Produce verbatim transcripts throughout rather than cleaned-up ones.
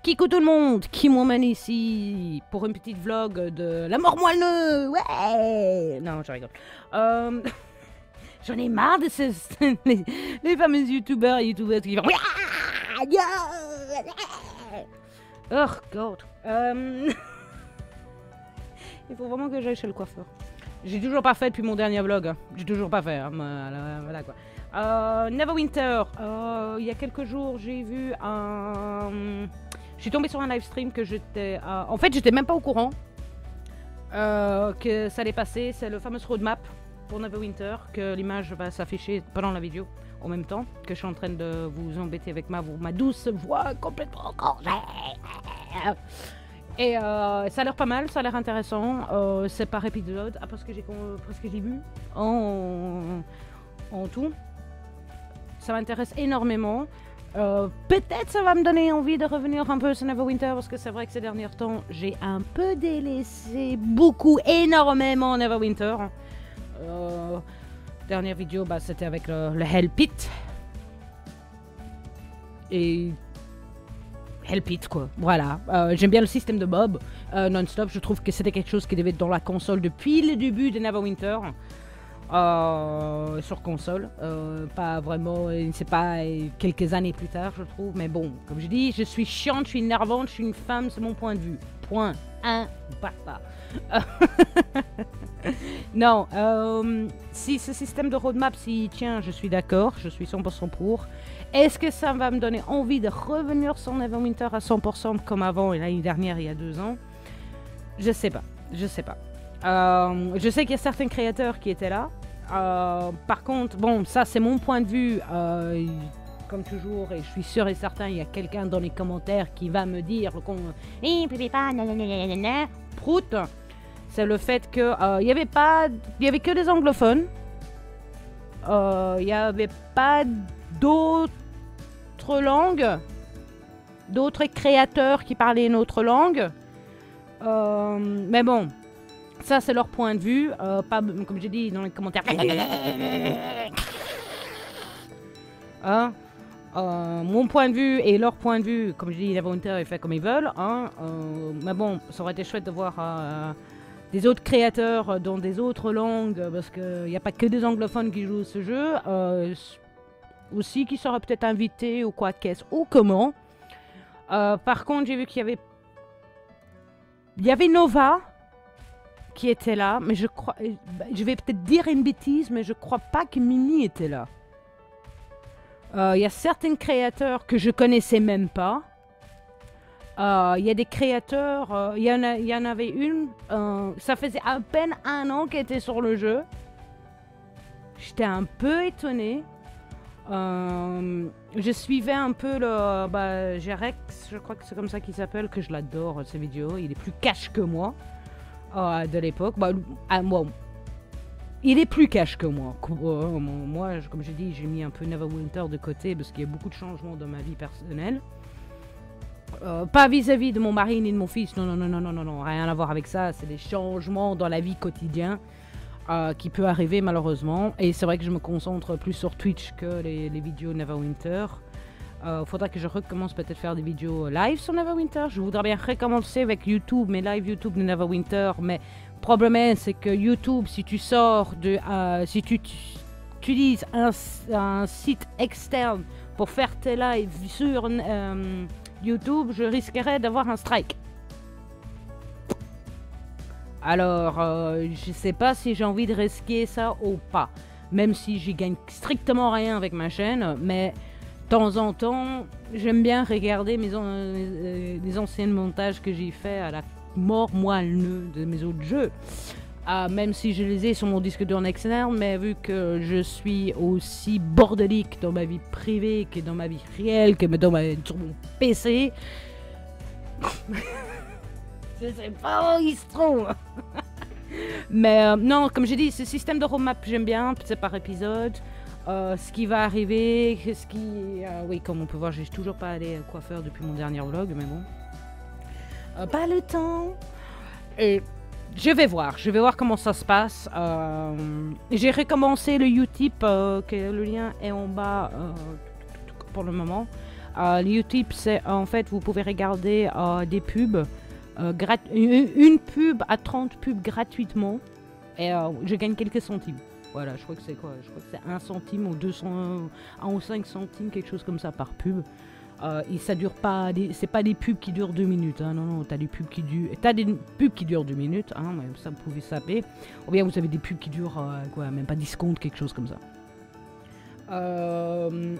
Kikou tout le monde, qui m'emmène ici pour une petite vlog de la mort moelleux. Ouais. Non, je rigole. Euh, J'en ai marre de ces les, les fameux youtubeurs et youtubeuses qui font. Oh god. Euh... Il faut vraiment que j'aille chez le coiffeur. J'ai toujours pas fait depuis mon dernier vlog. J'ai toujours pas fait. Hein. Voilà quoi. Euh, Neverwinter. Euh, il y a quelques jours, j'ai vu un. Je suis tombée sur un live stream que j'étais. Euh... En fait, j'étais même pas au courant euh, que ça allait passer. C'est le fameux roadmap pour Neverwinter, que l'image va s'afficher pendant la vidéo en même temps que je suis en train de vous embêter avec ma, ma douce voix complètement gorgée. Et euh, ça a l'air pas mal, ça a l'air intéressant. Euh, c'est par épisode, après ce que j'ai presque j'ai vu en, en tout. Ça m'intéresse énormément. Euh, Peut-être ça va me donner envie de revenir un peu sur Neverwinter parce que c'est vrai que ces derniers temps j'ai un peu délaissé beaucoup, énormément Neverwinter. Euh, dernière vidéo, bah, c'était avec le, le Hell Pit. Et Hell Pit quoi, voilà. Euh, J'aime bien le système de Bob euh, non-stop. Je trouve que c'était quelque chose qui devait être dans la console depuis le début de Neverwinter. Euh, sur console, euh, pas vraiment, c'est pas quelques années plus tard, je trouve. Mais bon, comme je dis, je suis chiante, je suis énervante, je suis une femme, c'est mon point de vue. Point. Un basta. Non, euh, si ce système de roadmap s'y tient, je suis d'accord, je suis cent pour cent pour. Est-ce que ça va me donner envie de revenir sur Neverwinter à cent pour cent comme avant l'année dernière, il y a deux ans? Je sais pas, je sais pas. Euh, je sais qu'il y a certains créateurs qui étaient là. Euh, par contre, bon, ça c'est mon point de vue. Euh, comme toujours, et je suis sûr et certain, il y a quelqu'un dans les commentaires qui va me dire qu'on prout. C'est le fait que euh, il y avait pas, il y avait que des anglophones. Euh, Il y avait pas d'autres langues, d'autres créateurs qui parlaient une autre langue. Euh, mais bon. Ça, c'est leur point de vue. Euh, pas, comme j'ai dit dans les commentaires. Hein? Euh, mon point de vue et leur point de vue, comme je dis, Neverwinter est fait comme ils veulent. Hein? Euh, mais bon, ça aurait été chouette de voir euh, des autres créateurs dans des autres langues, parce qu'il n'y a pas que des anglophones qui jouent ce jeu. Euh, aussi, qui seraient peut-être invités ou quoi qu'est-ce, ou comment. Euh, par contre, j'ai vu qu'il y avait... Il y avait Nova qui était là, mais je crois, je vais peut-être dire une bêtise, mais je crois pas que Mimi était là. Il euh, y a certains créateurs que je connaissais même pas. Il euh, y a des créateurs, il euh, y, y en avait une, euh, ça faisait à peine un an qu'elle était sur le jeu. J'étais un peu étonnée. Euh, je suivais un peu le, bah, Jerex, je crois que c'est comme ça qu'il s'appelle, que je l'adore ces vidéos. Il est plus cash que moi. Euh, de l'époque, bah, à moi, il est plus cash que moi. Euh, moi, comme je dis, j'ai mis un peu Neverwinter de côté parce qu'il y a beaucoup de changements dans ma vie personnelle. Euh, pas vis-à-vis -vis de mon mari ni de mon fils, non, non, non, non, non, non, non, rien à voir avec ça. C'est des changements dans la vie quotidienne euh, qui peut arriver malheureusement. Et c'est vrai que je me concentre plus sur Twitch que les, les vidéos Neverwinter. Il euh, faudra que je recommence peut-être faire des vidéos live sur Neverwinter. Je voudrais bien recommencer avec YouTube, mes live YouTube de Neverwinter. Mais le problème, c'est que YouTube, si tu sors de... Euh, si tu utilises un, un site externe pour faire tes lives sur euh, YouTube, je risquerais d'avoir un strike. Alors, euh, je sais pas si j'ai envie de risquer ça ou pas. Même si j'y gagne strictement rien avec ma chaîne, mais... De temps en temps, j'aime bien regarder mes an euh, les anciens montages que j'ai fait à la mort moelleux de mes autres jeux. Euh, même si je les ai sur mon disque dur en externe, mais vu que je suis aussi bordélique dans ma vie privée que dans ma vie réelle, que dans ma, sur mon P C, je sais pas où il se trouve. Mais euh, non, comme j'ai dit, ce système de roadmap, j'aime bien, c'est par épisode. Euh, ce qui va arriver, ce qui... Euh, oui, comme on peut voir, j'ai toujours pas allé au coiffeur depuis mon dernier vlog, mais bon. Euh, pas le temps. Et je vais voir, je vais voir comment ça se passe. Euh, j'ai recommencé le Utip, euh, que le lien est en bas euh, pour le moment. Euh, le YouTube, c'est en fait, vous pouvez regarder euh, des pubs, euh, une, une pub à trente pubs gratuitement, et euh, je gagne quelques centimes. Voilà, je crois que c'est quoi? Je crois que c'est un centime ou deux cents, un ou cinq centimes, quelque chose comme ça par pub. Euh, et ça dure pas, c'est pas des pubs qui durent deux minutes, hein, non, non, t'as des pubs qui durent, t'as des pubs qui durent deux minutes, hein, ça vous pouvez saper, ou bien vous avez des pubs qui durent, euh, quoi, même pas dix secondes, quelque chose comme ça. Euh,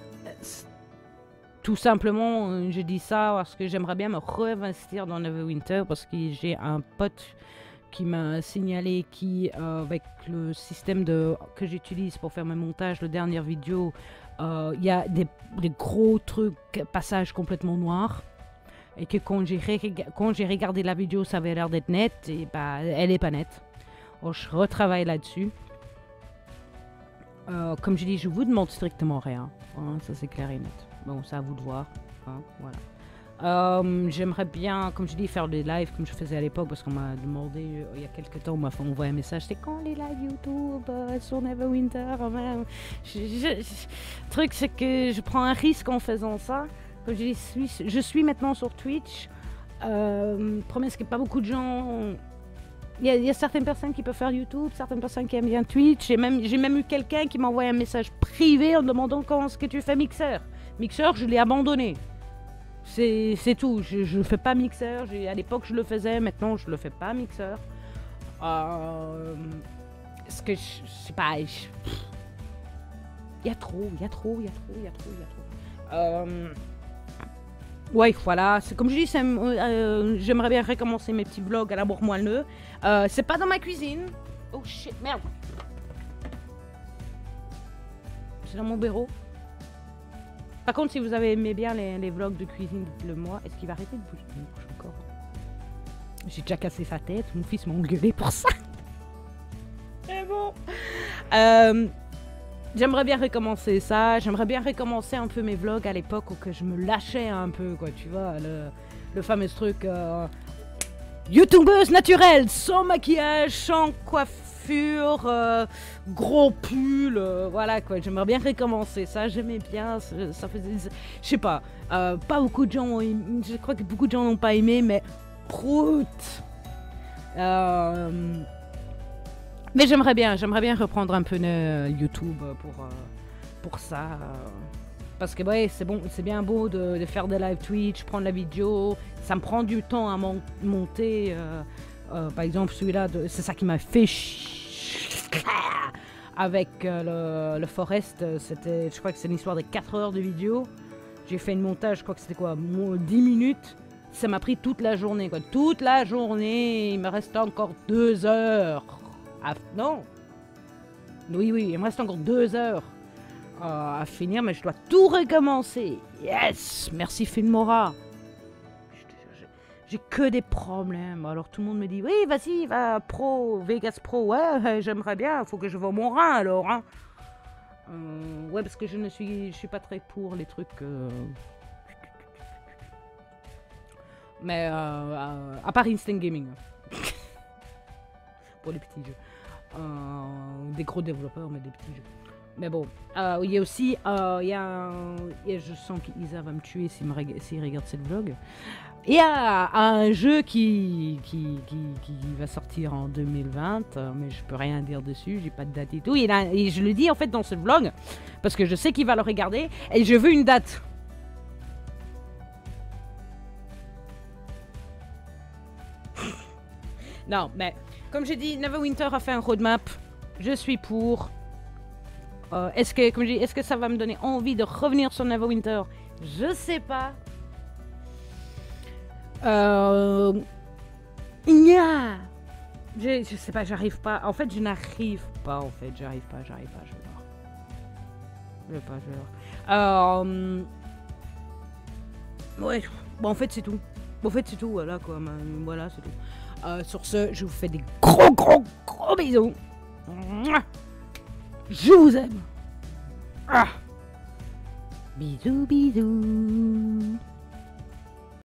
tout simplement, je dis ça parce que j'aimerais bien me réinvestir dans Neverwinter, parce que j'ai un pote qui m'a signalé qui, euh, avec le système de, que j'utilise pour faire mes montages, la dernière vidéo, il euh, y a des, des gros trucs, passages complètement noirs. Et que quand j'ai regardé la vidéo, ça avait l'air d'être net. Et bah, elle est pas nette. Alors, je retravaille là-dessus. Euh, comme je dis, je vous demande strictement rien. Hein, ça, c'est clair et net. Bon, c'est à vous de voir. Hein, voilà. Euh, J'aimerais bien, comme je dis, faire des lives comme je faisais à l'époque, parce qu'on m'a demandé euh, il y a quelques temps, on m'a envoyé un message, c'est quand les lives YouTube euh, sur Neverwinter. Le truc, c'est que je prends un risque en faisant ça. Comme je dis, je suis maintenant sur Twitch. Euh, problème, c'est que pas beaucoup de gens. Il y, y a certaines personnes qui peuvent faire YouTube, certaines personnes qui aiment bien Twitch. J'ai même, j'ai même eu quelqu'un qui m'a envoyé un message privé en demandant comment est-ce que tu fais Mixer. Mixer, je l'ai abandonné. C'est tout, je ne fais pas Mixer, à l'époque je le faisais, maintenant je le fais pas Mixer. Euh, ce que je, je sais pas, il y a trop, il y a trop, il y a trop, il y a trop, il y a trop. Euh, ouais, voilà, c'est comme je dis, euh, j'aimerais bien recommencer mes petits vlogs à la bourre-moelleux. Euh, c'est pas dans ma cuisine. Oh shit, merde. C'est dans mon bureau. Par contre, si vous avez aimé bien les, les vlogs de cuisine, dites-le moi. Est-ce qu'il va arrêter de bouger? Il bouge encore. J'ai déjà cassé sa tête. Mon fils m'a engueulé pour ça. Mais bon. Euh, J'aimerais bien recommencer ça. J'aimerais bien recommencer un peu mes vlogs à l'époque où que je me lâchais un peu, quoi. Tu vois, le, le fameux truc... Euh, YouTubeuse naturelle, sans maquillage, sans coiffure, euh, gros pull, euh, voilà quoi. J'aimerais bien recommencer ça, j'aimais bien, ça, ça faisait, je sais pas, euh, pas beaucoup de gens ont aimé, je crois que beaucoup de gens n'ont pas aimé, mais prout. Euh, mais j'aimerais bien, j'aimerais bien reprendre un peu de YouTube pour, euh, pour ça. Euh, Parce que ouais, c'est bon, c'est bien beau de, de faire des live Twitch, prendre la vidéo. Ça me prend du temps à mon monter. Euh, euh, par exemple, celui-là, c'est ça qui m'a fait avec euh, le, le Forest. C'était, je crois que c'est une histoire de quatre heures de vidéo. J'ai fait une montage, je crois que c'était quoi, dix minutes. Ça m'a pris toute la journée, quoi. Toute la journée. Il me reste encore deux heures. Ah, non. Oui, oui, il me reste encore deux heures. Euh, à finir, mais je dois tout recommencer. Yes, merci Filmora. J'ai que des problèmes. Alors tout le monde me dit, oui, vas-y, va pro, Vegas Pro. Ouais, j'aimerais bien. Faut que je vois mon rein alors. Hein. Euh, ouais, parce que je ne suis, je suis pas très pour les trucs. Euh... Mais euh, euh, à part Instinct Gaming. Pour les petits jeux. Euh, des gros développeurs, mais des petits jeux. Mais bon, euh, il y a aussi, euh, il y a, un, il y a je sens qu'Isa va me tuer s'il si regarde cette vlog. Il y a un jeu qui, qui, qui, qui va sortir en deux mille vingt, mais je peux rien dire dessus, j'ai pas de date et tout. Et, là, et je le dis en fait dans ce vlog, parce que je sais qu'il va le regarder, et je veux une date. Non, mais comme j'ai dit, Neverwinter a fait un roadmap, je suis pour... Euh, est-ce que, comme je dis, est-ce que ça va me donner envie de revenir sur Neverwinter? Je sais pas. Euh... Nya je, je sais pas, j'arrive pas. En fait, je n'arrive pas. En fait, j'arrive pas, j'arrive pas. Je vais voir. Je vais pas, je vais voir. Euh... Ouais. Bon, en fait, c'est tout. En fait, c'est tout. Voilà, quoi. Voilà, c'est tout. Euh, sur ce, je vous fais des gros, gros, gros bisous. Je vous aime. Ah. Bisous, bisous.